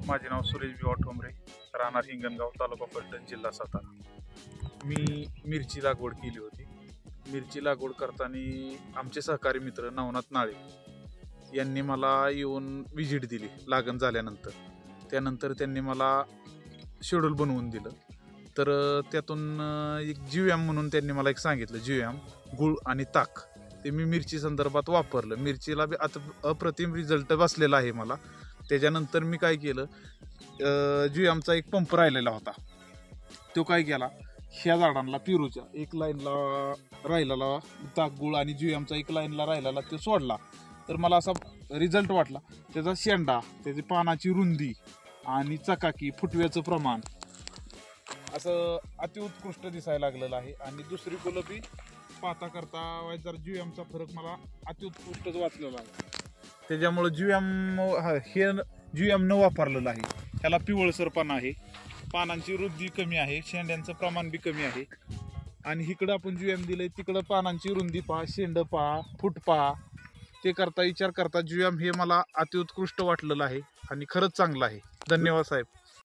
माझे नाव सुरेश बी ठोंबरे, राहणार हिंगणगाव, तालुका फलटण, जिल्हा सातारा। मी मिरची लागवड केली होती। मिरची लागवड करताना आमचे सहकारी मित्र नवनाथ नाळे यांनी मला येऊन विजिट दिली लागण झाल्यानंतर। त्यानंतर त्यांनी मला शेड्यूल बनवून दिलं। तर त्यातून एक जीवयाम म्हणून त्यांनी मला एक सांगितलं, जीवयाम गुळ आणि ताक, ते मी मिरची संदर्भात वापरलं। मिरचीला बी आता अप्रतिम रिझल्ट बसलेला आहे मला। त्याच्यानंतर मी काय केलं, जीवयामचा एक पंप राहिलेला होता, तो काय केला, ह्या झाडांना पेरूच्या एक लाईनला राहिलेला ताक गुळ आणि जीवयामचा एक लाईनला राहिलेला तो सोडला। तर मला असा रिझल्ट वाटला, त्याचा शेंडा, त्याची पानाची रुंदी आणि चकाकी, फुटव्याचं प्रमाण असं अतिउत्कृष्ट दिसायला लागलेलं आहे। आणि दुसरी फुलं बी पाहता करता जर जीवयामचा फरक मला अतिउत्कृष्टच वाटलेला आहे। त्याच्यामुळे जीवयाम न वापरलेलं आहे, ह्याला पिवळसरपणा आहे, पानांची रुंदी कमी आहे, शेंड्यांचं प्रमाण बी कमी आहे। आणि इकडं आपण जीवयाम दिलंय, तिकडं पानांची रुंदी पहा, शेंड पहा, फूट पहा, ते करता विचार करता जीवयाम हे मला अतिउत्कृष्ट वाटलेलं आहे आणि खरंच चांगलं आहे। धन्यवाद साहेब।